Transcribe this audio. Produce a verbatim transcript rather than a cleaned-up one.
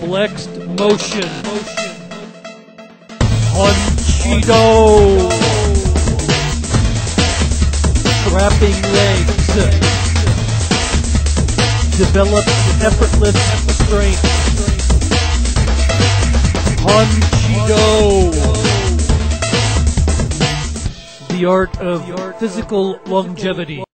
Flexed motion. Punchido. Trapping legs. Developed effortless strength. Punchido. The art of physical longevity.